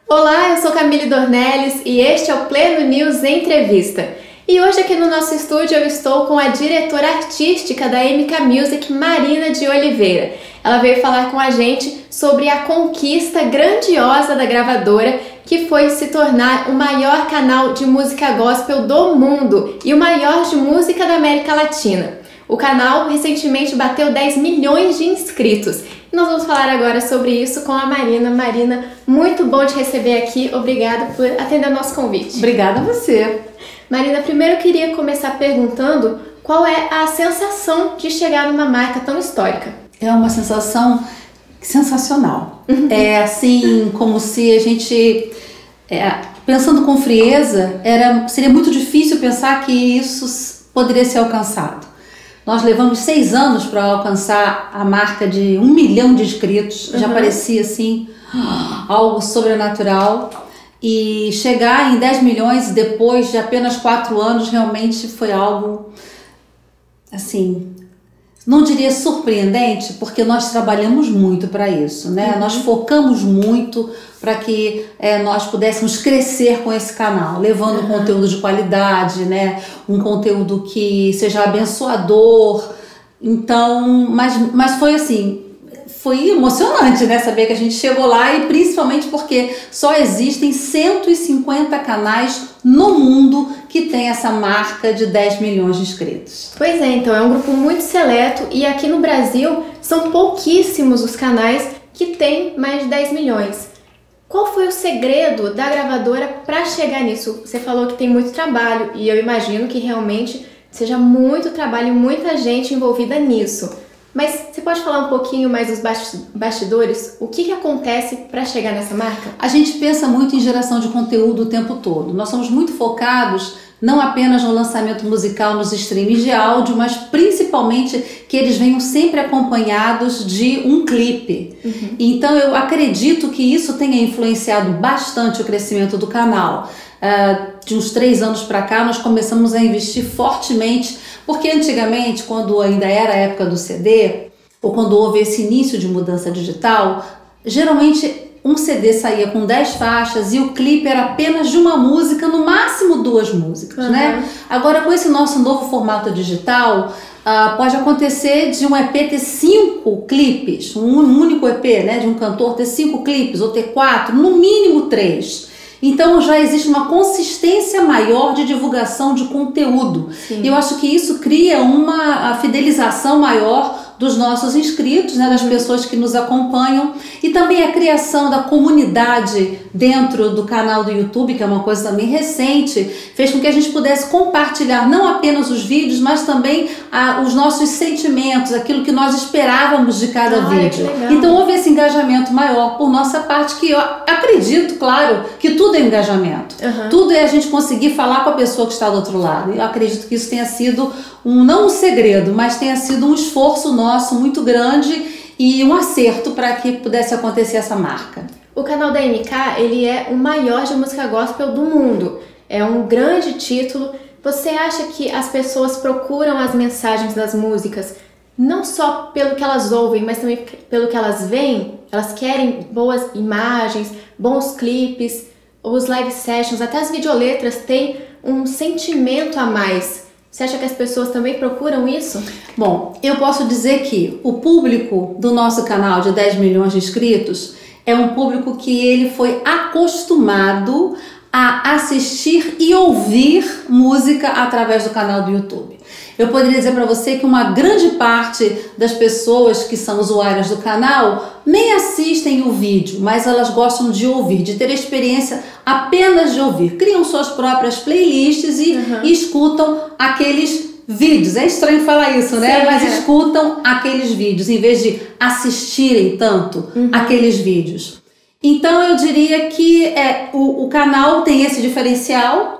Olá, eu sou Camille Dornelles e este é o Pleno News Entrevista. E hoje aqui no nosso estúdio eu estou com a diretora artística da MK Music, Marina de Oliveira. Ela veio falar com a gente sobre a conquista grandiosa da gravadora, que foi se tornar o maior canal de música gospel do mundo e o maior de música da América Latina. O canal recentemente bateu 10 milhões de inscritos. E nós vamos falar agora sobre isso com a Marina. Marina, muito bom te receber aqui. Obrigada por atender o nosso convite. Obrigada a você. Marina, primeiro eu queria começar perguntando qual é a sensação de chegar numa marca tão histórica. É uma sensação sensacional. É assim, como se a gente, pensando com frieza, seria muito difícil pensar que isso poderia ser alcançado. Nós levamos 6 anos para alcançar a marca de 1 milhão de inscritos. Já parecia assim, algo sobrenatural. E chegar em 10 milhões depois de apenas 4 anos realmente foi algo, assim, não diria surpreendente, porque nós trabalhamos muito para isso, né? Nós focamos muito para que nós pudéssemos crescer com esse canal, levando conteúdo de qualidade, né? Um conteúdo que seja abençoador. Então, mas foi assim, foi emocionante, né? Saber que a gente chegou lá, e principalmente porque só existem 150 canais no mundo que tem essa marca de 10 milhões de inscritos. Pois é, então é um grupo muito seleto e aqui no Brasil são pouquíssimos os canais que têm mais de 10 milhões. Qual foi o segredo da gravadora para chegar nisso? Você falou que tem muito trabalho e eu imagino que realmente seja muito trabalho e muita gente envolvida nisso. Mas você pode falar um pouquinho mais dos bastidores? O que acontece para chegar nessa marca? A gente pensa muito em geração de conteúdo o tempo todo. Nós somos muito focados não apenas no lançamento musical nos streams de áudio, mas principalmente que eles venham sempre acompanhados de um clipe. Então eu acredito que isso tenha influenciado bastante o crescimento do canal. De uns 3 anos para cá nós começamos a investir fortemente, porque antigamente, quando ainda era a época do CD, ou quando houve esse início de mudança digital, geralmente um CD saía com 10 faixas e o clipe era apenas de uma música, no máximo 2 músicas, né? Agora, com esse nosso novo formato digital, pode acontecer de um EP ter 5 clipes, um único EP, né, de um cantor ter 5 clipes, ou ter 4, no mínimo 3. Então já existe uma consistência maior de divulgação de conteúdo. E eu acho que isso cria uma fidelização maior dos nossos inscritos, né, das pessoas que nos acompanham, e também a criação da comunidade dentro do canal do YouTube, que é uma coisa também recente, fez com que a gente pudesse compartilhar não apenas os vídeos, mas também os nossos sentimentos, aquilo que nós esperávamos de cada vídeo. Então houve esse engajamento maior por nossa parte, que eu acredito, claro, que tudo é engajamento. Tudo é a gente conseguir falar com a pessoa que está do outro lado. Eu acredito que isso tenha sido não um segredo, mas tenha sido um esforço nosso muito grande e um acerto para que pudesse acontecer essa marca. O canal da MK, ele é o maior de música gospel do mundo. É um grande título. Você acha que as pessoas procuram as mensagens das músicas não só pelo que elas ouvem, mas também pelo que elas veem? Elas querem boas imagens, bons clipes, os live sessions, até as videoletras têm um sentimento a mais. Você acha que as pessoas também procuram isso? Bom, eu posso dizer que o público do nosso canal de 10 milhões de inscritos é um público que ele foi acostumado a assistir e ouvir música através do canal do YouTube. Eu poderia dizer para você que uma grande parte das pessoas que são usuárias do canal nem assistem o vídeo, mas elas gostam de ouvir, de ter a experiência apenas de ouvir. Criam suas próprias playlists e escutam aqueles vídeos. É estranho falar isso, né? Sim, mas escutam aqueles vídeos em vez de assistirem tanto aqueles vídeos. Então eu diria que o canal tem esse diferencial,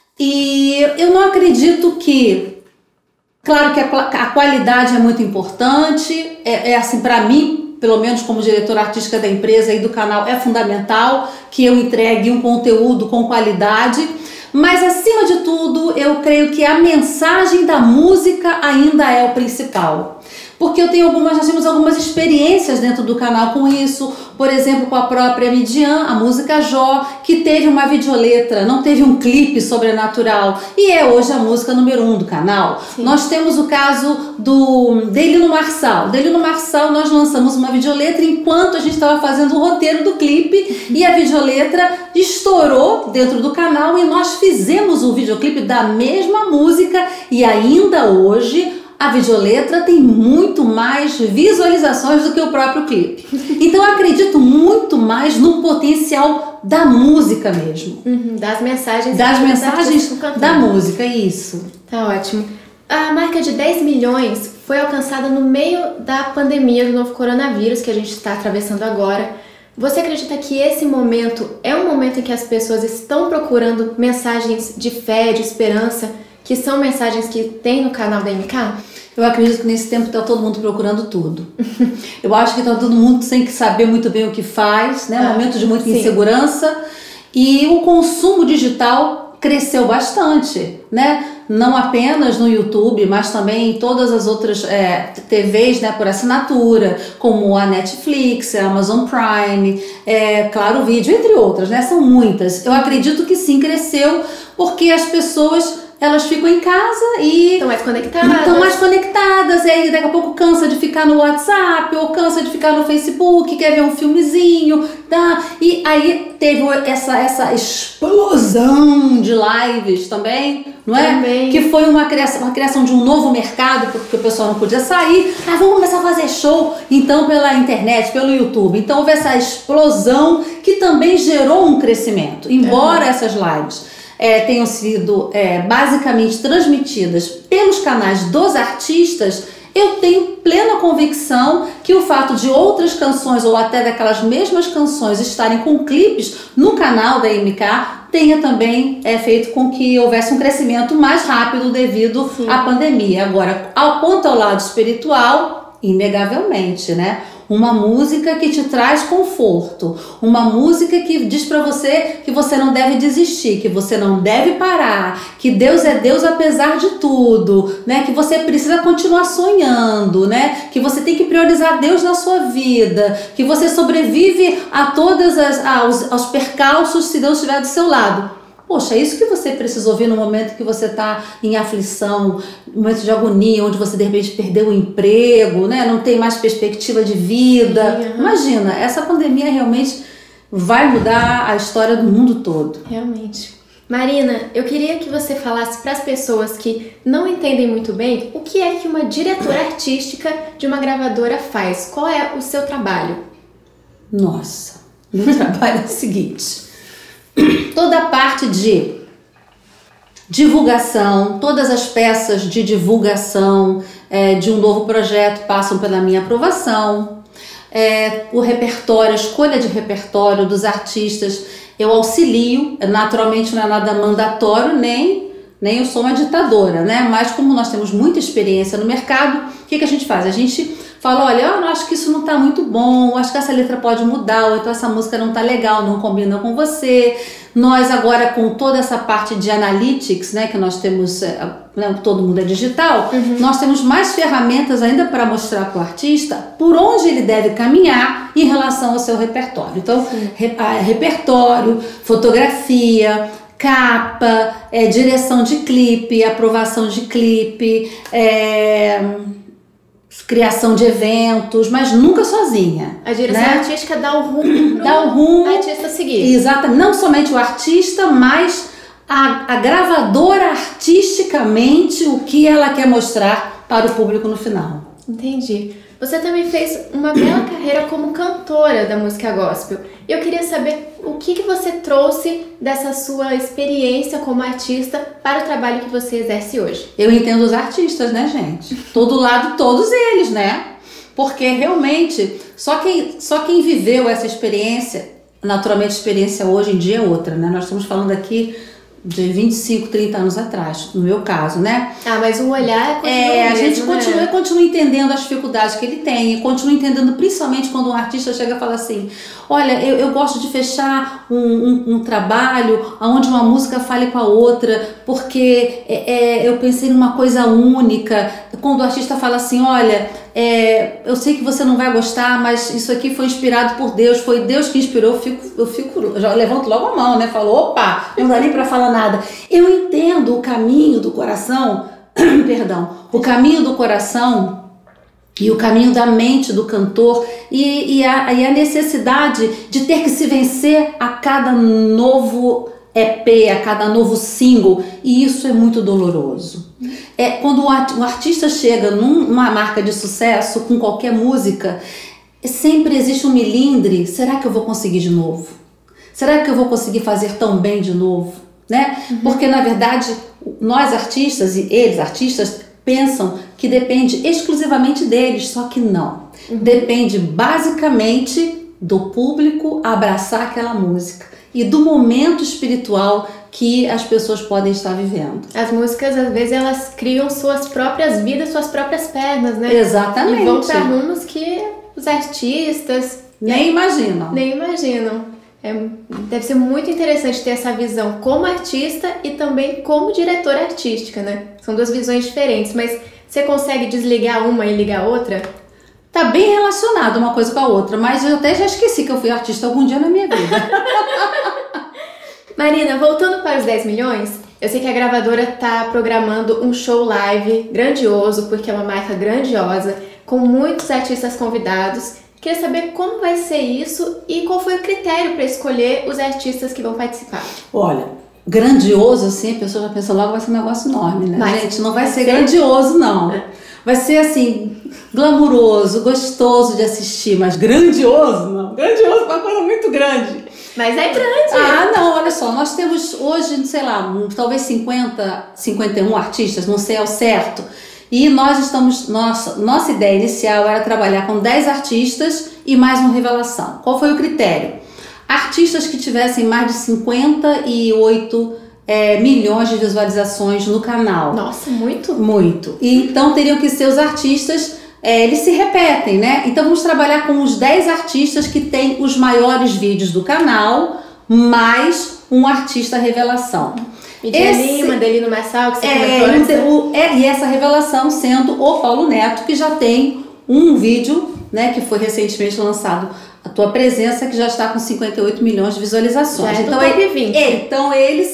e eu não acredito que... Claro que a qualidade é muito importante, assim, para mim, pelo menos como diretora artística da empresa e do canal, é fundamental que eu entregue um conteúdo com qualidade, mas acima de tudo eu creio que a mensagem da música ainda é o principal. Porque nós temos algumas experiências dentro do canal com isso, por exemplo, com a própria Midian, a música Jó, que teve uma videoletra, não teve um clipe sobrenatural, e é hoje a música número 1 do canal. Sim. Nós temos o caso do Delino Marçal. Delino Marçal, nós lançamos uma videoletra enquanto a gente estava fazendo o roteiro do clipe, e a videoletra estourou dentro do canal, e nós fizemos o videoclipe da mesma música, e ainda hoje a videoletra tem muito mais visualizações do que o próprio clipe. Então eu acredito muito mais no potencial da música mesmo. Das mensagens. Das mensagens da música, isso. Tá ótimo. A marca de 10 milhões foi alcançada no meio da pandemia do novo coronavírus que a gente está atravessando agora. Você acredita que esse momento é um momento em que as pessoas estão procurando mensagens de fé, de esperança, que são mensagens que tem no canal da MK? Eu acredito que nesse tempo está todo mundo procurando tudo. Eu acho que está todo mundo sem saber muito bem o que faz, né? Um momento de muita insegurança. E o consumo digital cresceu bastante, né? Não apenas no YouTube, mas também em todas as outras TVs, né, por assinatura, como a Netflix, a Amazon Prime, Claro Vídeo, entre outras, né? São muitas. Eu acredito que sim, cresceu, porque as pessoas elas ficam em casa e estão mais conectadas, e aí daqui a pouco cansa de ficar no WhatsApp ou cansa de ficar no Facebook, quer ver um filmezinho, tá? E aí teve essa explosão de lives também, não é? Também. Que foi uma criação de um novo mercado, porque o pessoal não podia sair. Vamos começar a fazer show, então, pela internet, pelo YouTube. Então houve essa explosão que também gerou um crescimento, embora essas lives tenham sido basicamente transmitidas pelos canais dos artistas. Eu tenho plena convicção que o fato de outras canções ou até daquelas mesmas canções estarem com clipes no canal da MK tenha também feito com que houvesse um crescimento mais rápido devido à pandemia. Agora, quanto ao lado espiritual, inegavelmente, né? Uma música que te traz conforto, uma música que diz pra você que você não deve desistir, que você não deve parar, que Deus é Deus apesar de tudo, né? Que você precisa continuar sonhando, né? Que você tem que priorizar Deus na sua vida, que você sobrevive a todas aos percalços se Deus estiver do seu lado. Poxa, é isso que você precisa ouvir no momento que você está em aflição, um momento de agonia, onde você de repente perdeu o emprego, né? Não tem mais perspectiva de vida. Imagina, essa pandemia realmente vai mudar a história do mundo todo. Realmente. Marina, eu queria que você falasse para as pessoas que não entendem muito bem o que é que uma diretora artística de uma gravadora faz. Qual é o seu trabalho? Nossa, meu trabalho é o seguinte... Toda a parte de divulgação, todas as peças de divulgação de um novo projeto passam pela minha aprovação. O repertório, a escolha de repertório dos artistas, eu auxilio. Naturalmente não é nada mandatório, nem eu sou uma ditadora, né? Mas como nós temos muita experiência no mercado, o que a gente faz? A gente fala, olha, eu acho que isso não está muito bom, acho que essa letra pode mudar, ou então essa música não está legal, não combina com você. Nós agora, com toda essa parte de analytics, né, que nós temos, todo mundo é digital, nós temos mais ferramentas ainda para mostrar para o artista por onde ele deve caminhar em relação ao seu repertório. Então, repertório, fotografia, capa, direção de clipe, aprovação de clipe, criação de eventos, mas nunca sozinha. A direção artística dá o rumo pro artista seguir. Exatamente. Não somente o artista, mas a gravadora artisticamente o que ela quer mostrar para o público no final. Entendi. Você também fez uma bela carreira como cantora da música gospel. Eu queria saber o que você trouxe dessa sua experiência como artista para o trabalho que você exerce hoje. Eu entendo os artistas, né, gente? Todo lado, todos eles, né? Porque realmente, só quem viveu essa experiência, naturalmente a experiência hoje em dia é outra, né? Nós estamos falando aqui de 25, 30 anos atrás, no meu caso, né? Mas o olhar continua a gente mesmo, continua né? continuo entendendo as dificuldades que ele tem, continuo entendendo principalmente quando um artista chega e fala assim, olha, eu gosto de fechar um trabalho onde uma música fale com a outra, porque eu pensei numa coisa única. Quando o artista fala assim, olha, eu sei que você não vai gostar, mas isso aqui foi inspirado por Deus, foi Deus que inspirou, eu já levanto logo a mão, né? Falo, opa, não dá nem pra falar nada. Eu entendo o caminho do coração, perdão, o caminho do coração e o caminho da mente do cantor e a necessidade de ter que se vencer a cada novo EP, a cada novo single, e isso é muito doloroso. Quando o artista chega numa marca de sucesso com qualquer música, sempre existe um milindre. Será que eu vou conseguir de novo? Será que eu vou conseguir fazer tão bem de novo? Né? Porque na verdade nós artistas e eles artistas pensam que depende exclusivamente deles, só que não. Depende basicamente do público abraçar aquela música e do momento espiritual que as pessoas podem estar vivendo. As músicas, às vezes, elas criam suas próprias vidas, suas próprias pernas, né? Exatamente. E vão para rumos que os artistas nem imaginam. Deve ser muito interessante ter essa visão como artista e também como diretora artística, né? São duas visões diferentes, mas você consegue desligar uma e ligar a outra? Tá bem relacionado uma coisa com a outra, mas eu até já esqueci que eu fui artista algum dia na minha vida. Marina, voltando para os 10 milhões, eu sei que a gravadora tá programando um show live grandioso, porque é uma marca grandiosa, com muitos artistas convidados. Queria saber como vai ser isso e qual foi o critério para escolher os artistas que vão participar. Olha, grandioso assim, a pessoa já pensa logo, vai ser um negócio enorme, né? Mas, gente, não vai ser grandioso, não. Vai ser assim, glamuroso, gostoso de assistir, mas grandioso não. Grandioso é uma coisa muito grande. Mas é grande. Ah, não, olha só, nós temos hoje, sei lá, talvez 50, 51 artistas, não sei ao certo. E nós estamos, nossa ideia inicial era trabalhar com 10 artistas e mais uma revelação. Qual foi o critério? Artistas que tivessem mais de 58 milhões de visualizações no canal. Nossa, muito? Muito. E então teriam que ser os artistas, eles se repetem, né? Então vamos trabalhar com os 10 artistas que têm os maiores vídeos do canal, mais um artista revelação. Adelino Marçal, que você comentou antes. E essa revelação sendo o Paulo Neto, que já tem um vídeo, né, que foi recentemente lançado, A Tua Presença, que já está com 58 milhões de visualizações. Então, top 20. Então ele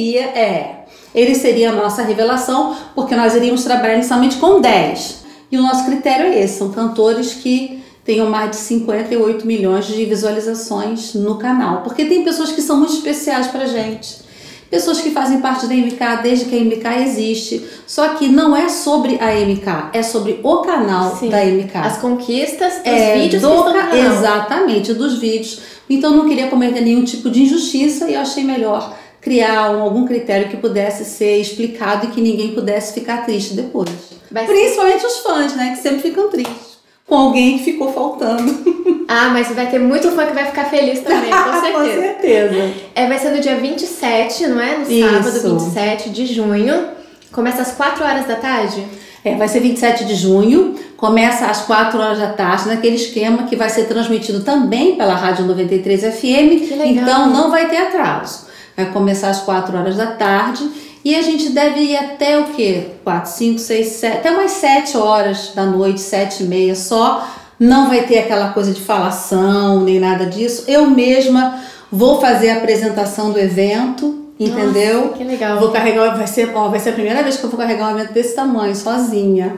seria a nossa revelação, porque nós iríamos trabalhar inicialmente com 10. E o nosso critério é esse, são cantores que tenham mais de 58 milhões de visualizações no canal. Porque tem pessoas que são muito especiais pra gente. Pessoas que fazem parte da MK desde que a MK existe. Só que não é sobre a MK, é sobre o canal da MK. As conquistas dos vídeos que estão no canal. Exatamente, dos vídeos. Então não queria cometer nenhum tipo de injustiça e eu achei melhor criar algum critério que pudesse ser explicado e que ninguém pudesse ficar triste depois. Principalmente os fãs, né, que sempre ficam tristes com alguém que ficou faltando. Ah, mas vai ter muito fã que vai ficar feliz também, com certeza. Com certeza. Vai ser no dia 27, não é? No sábado, 27 de junho. Começa às 4 horas da tarde? Vai ser 27 de junho, começa às 4 horas da tarde, naquele esquema que vai ser transmitido também pela Rádio 93 FM. Que legal. Então não vai ter atraso. Vai começar às 4 horas da tarde e a gente deve ir até o quê? 4, 5, 6, 7, até umas 7 horas da noite, 7 e meia só. Não vai ter aquela coisa de falação, nem nada disso. Eu mesma vou fazer a apresentação do evento, entendeu? Nossa, que legal. Vou carregar, vai ser a primeira vez que eu vou carregar um evento desse tamanho, sozinha.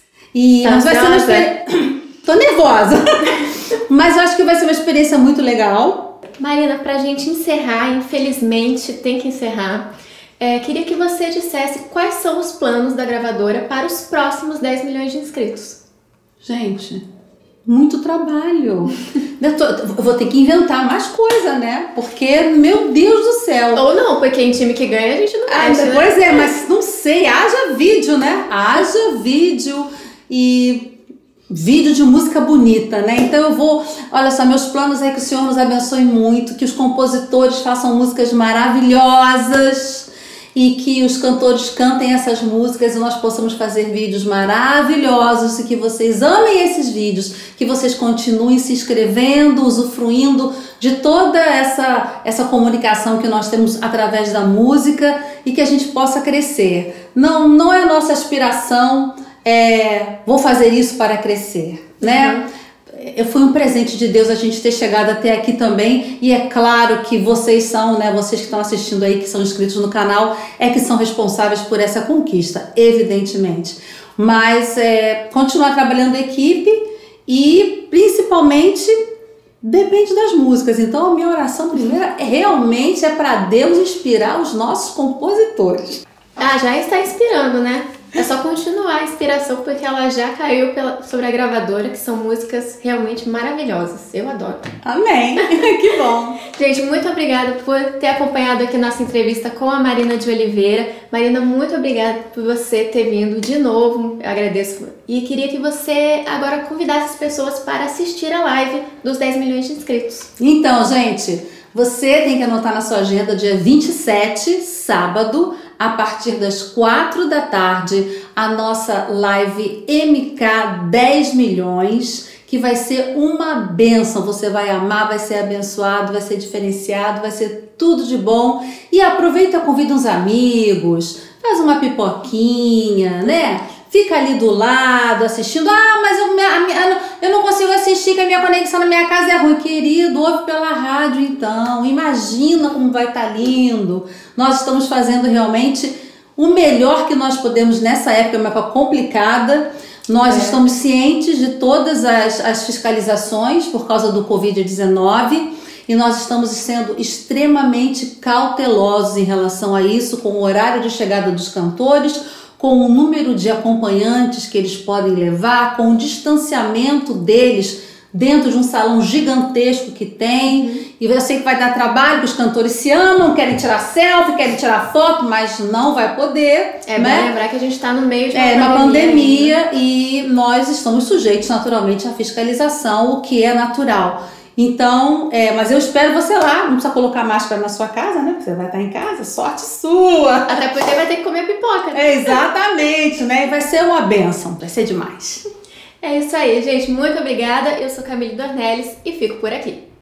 E mas vai ser uma experiência... Tô nervosa. Mas eu acho que vai ser uma experiência muito legal. Marina, pra gente encerrar, infelizmente tem que encerrar, queria que você dissesse quais são os planos da gravadora para os próximos 10 milhões de inscritos. Gente, muito trabalho. Eu vou ter que inventar mais coisa, né? Porque, meu Deus do céu. Ou não, porque em time que ganha a gente não mexe, né? Pois mas não sei, haja vídeo, né? Haja vídeo e... vídeo de música bonita, né? Então eu vou... Olha só, meus planos é que o Senhor nos abençoe muito, que os compositores façam músicas maravilhosas e que os cantores cantem essas músicas e nós possamos fazer vídeos maravilhosos e que vocês amem esses vídeos, que vocês continuem se inscrevendo, usufruindo de toda essa comunicação que nós temos através da música e que a gente possa crescer. Não é a nossa aspiração, vou fazer isso para crescer, né? Foi um presente de Deus a gente ter chegado até aqui também, e é claro que vocês são, né, vocês que estão assistindo aí, que são inscritos no canal, que são responsáveis por essa conquista, evidentemente. Mas continuar trabalhando em equipe e principalmente depende das músicas. Então a minha oração primeira realmente é para Deus inspirar os nossos compositores. Já está inspirando, né? É só continuar a inspiração, porque ela já caiu sobre a gravadora, que são músicas realmente maravilhosas. Eu adoro. Amém. Que bom. Gente, muito obrigada por ter acompanhado aqui nossa entrevista com a Marina de Oliveira. Marina, muito obrigada por você ter vindo de novo. Eu agradeço. E queria que você agora convidasse as pessoas para assistir a live dos 10 milhões de inscritos. Então, gente, você tem que anotar na sua agenda dia 27, sábado, a partir das 4 da tarde, a nossa live MK 10 milhões, que vai ser uma bênção. Você vai amar, vai ser abençoado, vai ser diferenciado, vai ser tudo de bom. E aproveita, convida uns amigos, faz uma pipoquinha, né? Fica ali do lado assistindo. Mas eu não consigo assistir, que a minha conexão na minha casa é ruim. Querido, ouve pela rádio então. Imagina como vai estar lindo. Nós estamos fazendo realmente o melhor que nós podemos nessa época, uma época complicada. Nós estamos cientes de todas as fiscalizações por causa do Covid-19 e nós estamos sendo extremamente cautelosos em relação a isso, com o horário de chegada dos cantores, com o número de acompanhantes que eles podem levar, com o distanciamento deles dentro de um salão gigantesco que tem. E eu sei que vai dar trabalho, que os cantores se amam, querem tirar selfie, querem tirar foto, mas não vai poder. Bom lembrar que a gente está no meio de uma pandemia e nós estamos sujeitos naturalmente à fiscalização, o que é natural. Então, mas eu espero você lá, não precisa colocar máscara na sua casa, né? Você vai estar em casa, sorte sua! Até porque vai ter que comer pipoca, né? Exatamente, né? Vai ser uma bênção, vai ser demais. É isso aí, gente. Muito obrigada. Eu sou Camille Dornelles e fico por aqui.